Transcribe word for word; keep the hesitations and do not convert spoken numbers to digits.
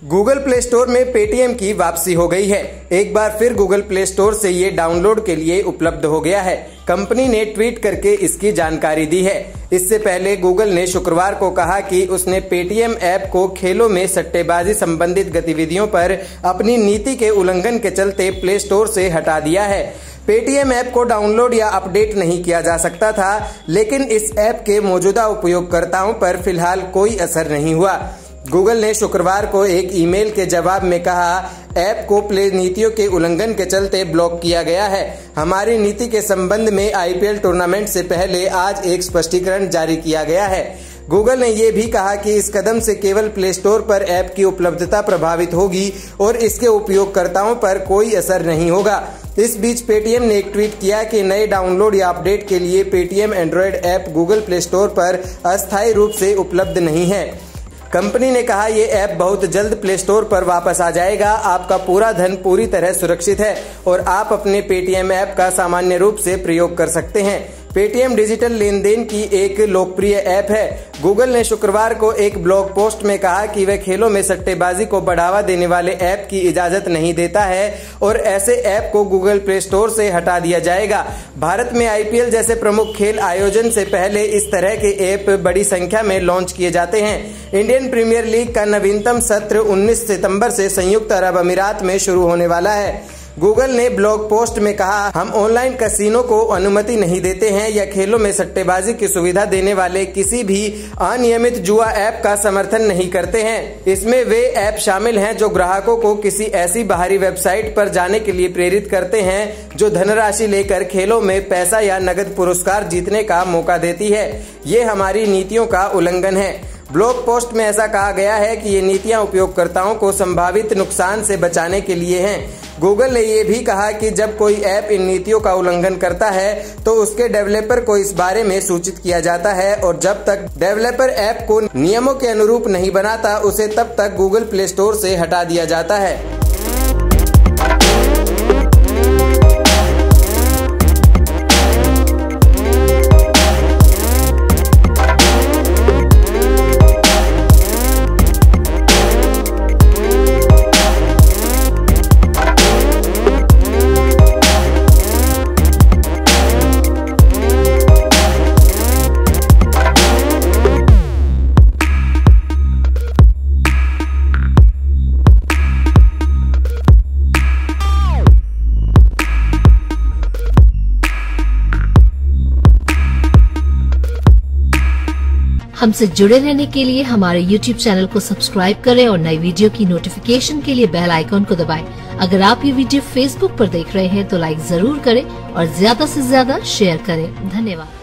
Google Play Store में Paytm की वापसी हो गई है। एक बार फिर गूगल प्ले स्टोर से ये डाउनलोड के लिए उपलब्ध हो गया है। कंपनी ने ट्वीट करके इसकी जानकारी दी है। इससे पहले गूगल ने शुक्रवार को कहा कि उसने पेटीएम ऐप को खेलों में सट्टेबाजी संबंधित गतिविधियों पर अपनी नीति के उल्लंघन के चलते प्ले स्टोर से हटा दिया है। पेटीएम ऐप को डाउनलोड या अपडेट नहीं किया जा सकता था, लेकिन इस ऐप के मौजूदा उपयोगकर्ताओं पर फिलहाल कोई असर नहीं हुआ। गूगल ने शुक्रवार को एक ईमेल के जवाब में कहा, ऐप को प्ले नीतियों के उल्लंघन के चलते ब्लॉक किया गया है। हमारी नीति के संबंध में आईपीएल टूर्नामेंट से पहले आज एक स्पष्टीकरण जारी किया गया है। गूगल ने यह भी कहा कि इस कदम से केवल प्ले स्टोर पर ऐप की उपलब्धता प्रभावित होगी और इसके उपयोगकर्ताओं पर कोई असर नहीं होगा। इस बीच पेटीएम ने एक ट्वीट किया कि नए डाउनलोड या अपडेट के लिए Paytm Android app Google Play Store पर अस्थायी रूप से उपलब्ध नहीं है। कंपनी ने कहा, ये ऐप बहुत जल्द प्ले स्टोर पर वापस आ जाएगा। आपका पूरा धन पूरी तरह सुरक्षित है और आप अपने पेटीएम ऐप का सामान्य रूप से प्रयोग कर सकते हैं। पेटीएम डिजिटल लेन देन की एक लोकप्रिय ऐप है। गूगल ने शुक्रवार को एक ब्लॉग पोस्ट में कहा कि वह खेलों में सट्टेबाजी को बढ़ावा देने वाले ऐप की इजाजत नहीं देता है और ऐसे ऐप को गूगल प्ले स्टोर से हटा दिया जाएगा। भारत में आईपीएल जैसे प्रमुख खेल आयोजन से पहले इस तरह के ऐप बड़ी संख्या में लॉन्च किए जाते हैं। इंडियन प्रीमियर लीग का नवीनतम सत्र उन्नीस सितंबर से संयुक्त अरब अमीरात में शुरू होने वाला है। गूगल ने ब्लॉग पोस्ट में कहा, हम ऑनलाइन कैसीनो को अनुमति नहीं देते हैं या खेलों में सट्टेबाजी की सुविधा देने वाले किसी भी अनियमित जुआ ऐप का समर्थन नहीं करते हैं। इसमें वे ऐप शामिल हैं जो ग्राहकों को किसी ऐसी बाहरी वेबसाइट पर जाने के लिए प्रेरित करते हैं जो धनराशि लेकर खेलों में पैसा या नगद पुरस्कार जीतने का मौका देती है। ये हमारी नीतियों का उल्लंघन है। ब्लॉग पोस्ट में ऐसा कहा गया है कि ये नीतियां उपयोगकर्ताओं को संभावित नुकसान से बचाने के लिए हैं। गूगल ने ये भी कहा कि जब कोई ऐप इन नीतियों का उल्लंघन करता है तो उसके डेवलपर को इस बारे में सूचित किया जाता है और जब तक डेवलपर ऐप को नियमों के अनुरूप नहीं बनाता, उसे तब तक गूगल प्ले स्टोर से हटा दिया जाता है। हमसे जुड़े रहने के लिए हमारे यूट्यूब चैनल को सब्सक्राइब करें और नई वीडियो की नोटिफिकेशन के लिए बेल आइकॉन को दबाएं। अगर आप ये वीडियो फेसबुक पर देख रहे हैं तो लाइक जरूर करें और ज्यादा से ज्यादा शेयर करें। धन्यवाद।